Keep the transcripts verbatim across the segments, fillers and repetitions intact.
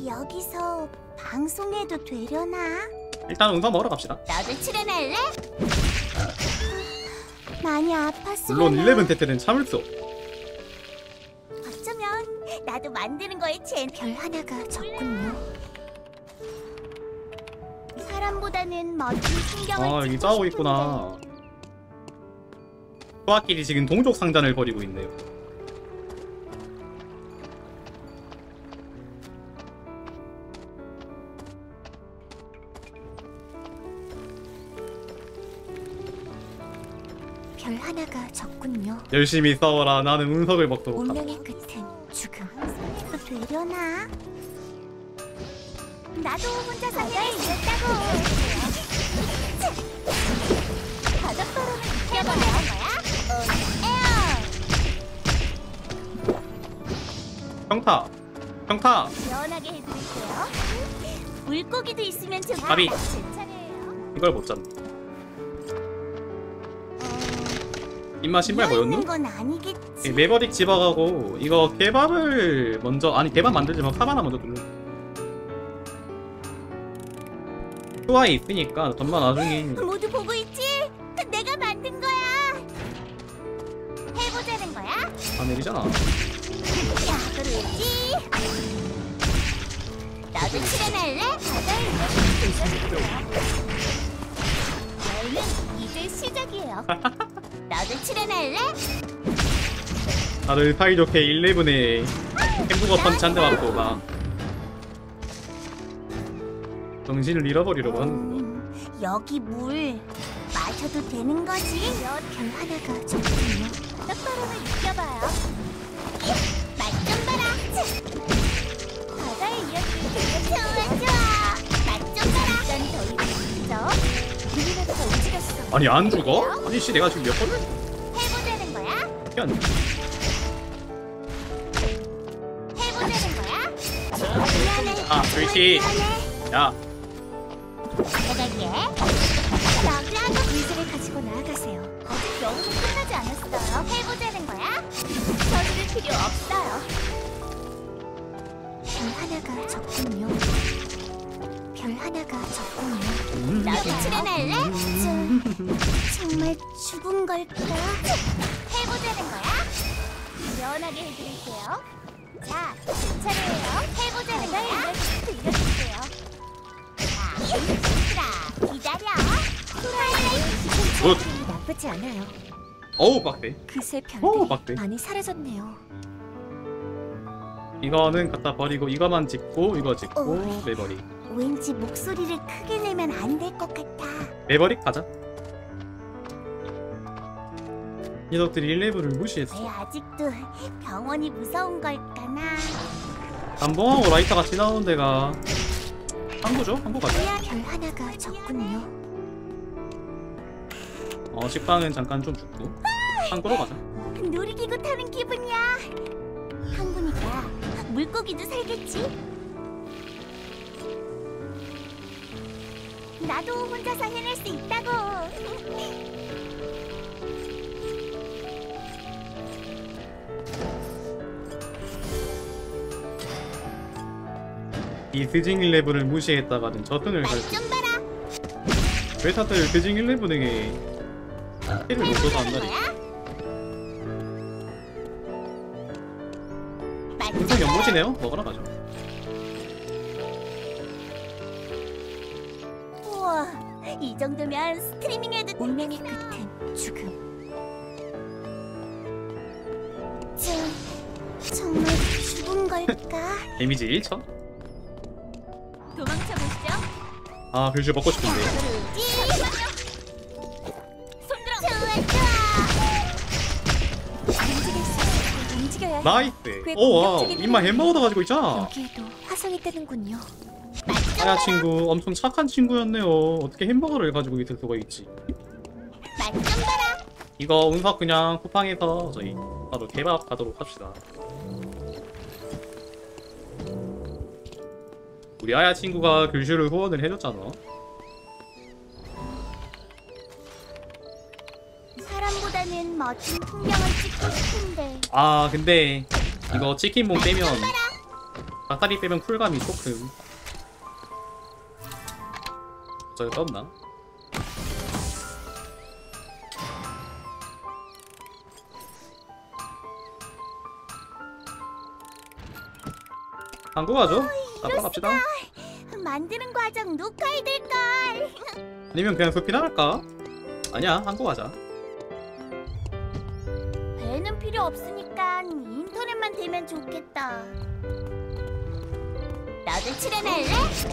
여기서 방송해도 되려나? 일단 운석 먹으러 갑시다. 나도 출연할래? 많이 아팠으려나? 물론 일레븐 테트는 참을 수 없. 어쩌면 나도 만드는 거에 제 별 하나가 적군요. 사람보다는 멋진 풍경을 아 여기 찍고 싸우고 싶은데. 있구나. 소아끼리 지금 동족 상잔을 벌이고 있네요. 별 하나가 적군요. 열심히 싸워라. 나는 운석을 먹도록 하다. 운명의 끝은 죽음. 또 되려나? 나도 혼자서 해낼 수 있다고. 바닷바람을 느껴보는 거야? 에어. 평타! 평타! 시원하게 해드릴게요. 물고기도 있으면 좋겠다. 가비. 제 차례예요. 이걸 못 잡네. 입맛 신발 비어있는 뭐였누? 건 아니겠지. 매버릭 집어가고 이거 개밥을 먼저 아니 개밥 만들지만 컵 하나 먼저 돌려. 수아이 있으니까 돈만 나중에. 모두 보고 있지? 내가 만든 거야. 해보자는 거야? 다 내리잖아. 야, 그러지? 나도 출연할래? 여행은 이제 시작이에요. 나도 출연할래? 다들 사이좋게 일레븐에 햄버거 펀치 한 대 맞고 막 정신을 잃어버리려고 하는 거. 음, 여기 물 마셔도 되는 거지? 별 하나가 적군요. 떡바람을 느껴봐요. 맛 좀 봐라. 바다의 이야기를 들려. 좋아 좋아. 맛 좀 봐라. 난 더 이쁘죠? 우리나라가 움직였어. 아니 안 죽어? 아니 씨 내가 지금 몇 번을? 해보자는 거야? 현. 해보자는 거야? 미안해. 아 그렇지. 야 나갈게. 나라도 물질을 가지고 나아가세요. 아직 연구 끝나지 않았어요. 해보자는 거야? 서두를 필요 없어요. 별 하나가 적군요. 별 하나가 적군요. 나도 출연할래? 저, 정말 죽은 걸까? 해보자는 거야? 시원하게 해드릴게요. 자, 제 차례예요. 해보자는 거야? 들려줄게요. 자, 기다려. 굿. 나쁘지 않아요. 어우 빡대. 그새 오, 별들이 맞대. 많이 사라졌네요. 이거는 갖다 버리고 이거만 짓고 이거 짓고 어. 매버릭. 왠지 목소리를 크게 내면 안 될 것 같아. 매버릭 가자. 녀석들이 일레븐을 무시했어. 왜 아직도 병원이 무서운 걸까나. 담봉하고 라이터 같이 나오는 데가 항구죠? 항구 가자. 그야 별 하나가 적군요. 어 식빵은 잠깐 좀 죽고 항구로 가자. 놀이기구 타는 기분이야. 항구니까 물고기도 살겠지? 나도 혼자서 해낼 수 있다고. 이 드징 일레븐을 무시했다가는 저승을 갈 수. 맛 좀 봐라. 왜 다들 드징 일레븐에게 피를 못 줘서 안 나리. 분석 연못이네요? 먹으러 가죠. 우와, 이 정도면 스트리밍해도. 운명의 끝은 죽음. 저, 정말 죽은 걸까? 데미지 일천? 도망쳐 보시죠. 아 글씨 먹고 싶은데. 손들어. 좋아 좋아. 움직일 수 있어. 움직여야 해. 나이스! 꽤 오와 공격적인 입맛 햄버거 가지고 있잖아. 여기에도 화성이 뜨는군요. 아야 친구 엄청 착한 친구였네요. 어떻게 햄버거를 가지고 있을 수가 있지. 맛 좀 봐라. 이거 운석 그냥 쿠팡에서 저희 바로 개밥 가도록 합시다. 우리 아야 친구가 글슈를 후원을 해줬잖아. 사람보다는 멋진 풍경을 찍고 싶은데. 아 근데 이거 치킨봉 빼면 닭다리 빼면 쿨감이 조금. 저기 떴나? 한국 가죠? 나빠 갑시다. 만드는 과정 녹화해둘걸. 아니면 그냥 숲이나 할까? 아니야, 한국 가자. 배는 필요 없으니까 인터넷만 되면 좋겠다. 너도 출연할래?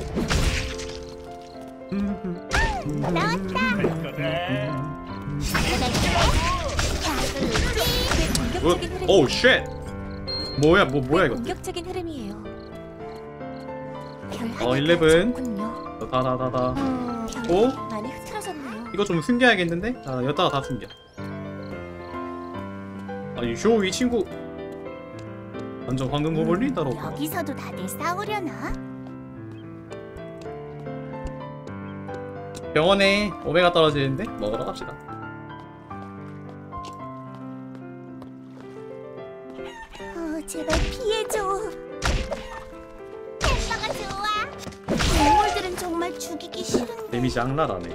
나왔다. 공격적인 흐름이 오우 쉣! 뭐야 뭐 뭐야 이거. 공격적인 흐름이에요. 별 어, 하나가 일레븐. 적군요. 다다다다. 별이 오? 많이 흐트러졌네요. 이거 좀 숨겨야겠는데? 자, 여기다가 다 숨겨. 아니 쇼 이 친구 완전 황금 고블린 따로. 여기서도 다들 싸우려나? 병원에 오메가 떨어지는데 먹으러 갑시다. 어, 제발 피해줘. 햄버거 좋아. 동물들은 정말 죽이기 싫은데. 데미지 악랄하네.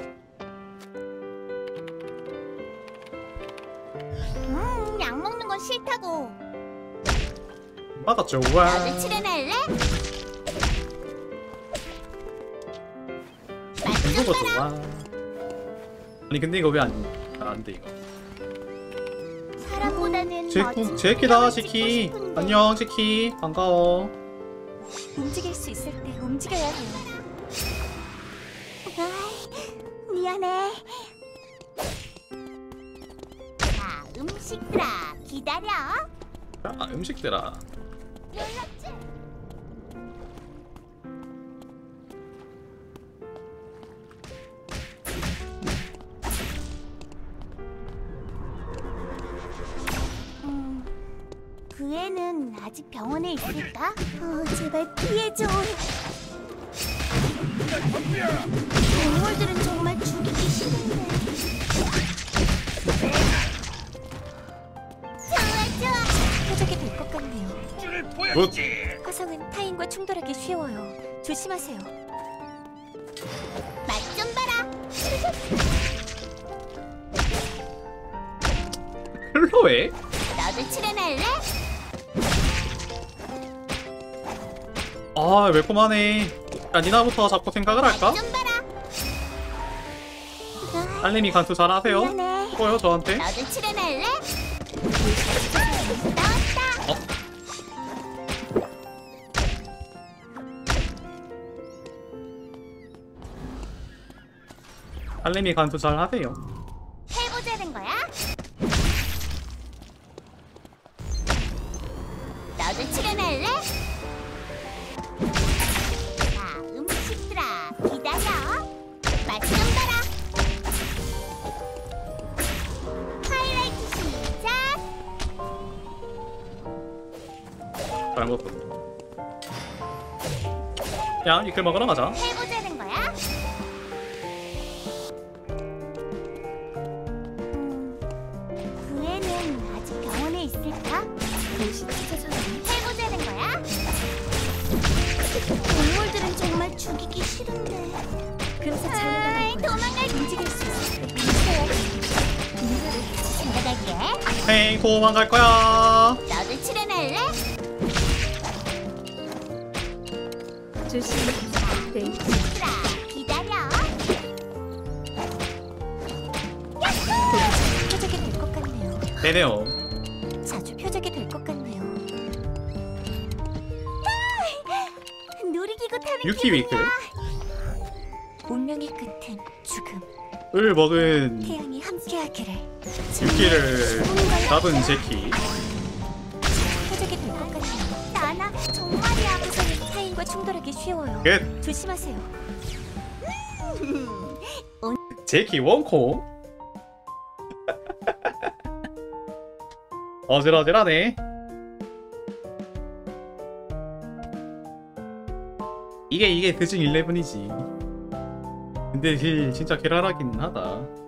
음, 약 먹는 건 싫다고. 맞아 좋아. 너도 출연할래? 이거 좋아. 아니 근데 이거 왜 안 안 돼 이거. 사람보다는 제키 멋진 제키다 표정을 제키. 짓고 싶은데. 안녕 제키 반가워. 움직일 수 있을 때 움직여야 해요. 아이, 미안해. 자, 음식들아 기다려. 자 음식들아. 놀랍지? 음, 그 애는 아직 병원에 있을까? 어, 제발 피해줘. 동물들은 정말 죽이기 싫은데. 좋아 좋아. 표적이 될 것 같네요. 굿. 화성은 타인과 충돌하기 쉬워요. 조심하세요. 맛 좀 봐라. 클로에? 너도 출연할래? 아 매콤하네. 야 니나부터 잡고 생각을 할까? 맛 좀 봐라. 아, 딸내미 간수 잘하세요. 미안해. 수고요 저한테. 너도 출연할래? 나왔다. 어? 딸내미 간수 잘하세요. 해보자는 거야? 너도 출연할래? 자, 음식들아 기다려. 맛 좀 봐라. 하이라이트 시작. 잘 먹었어. 야 이끌 먹으러 가자. 해보자는 거야? 음, 그 애는 아직 병원에 있을까? 옷이 찢어졌네요. 해보자는 거야? 동물들은 정말 죽이기 싫은데. 금세 아이, 잘나가는 거예요. 도망갈 움직일 수 있을 때 움직여야 해요. 생각할게. 헤이 도망갈 거야. 너도 출연할래? 조심히. 네. 얘들아, 기다려. 표적이 될 것 같네요. 네네요. 자주 표적이 될 것 같네요. 놀이기구 타는 유키 위크. 기분이야. 운명의 끝은 죽음. 을 먹은 태양이 함께하기를. 유키를 잡은 제키. 표적이 될 것 같네요. 나나 정말이야. 화성은 타인과 충돌하기 쉬워요. 겟 조심하세요. 제키 원코. 어질어질하네. 이게 이게 드징 일레븐이지. 근데 그 진짜 계랄하긴 하다.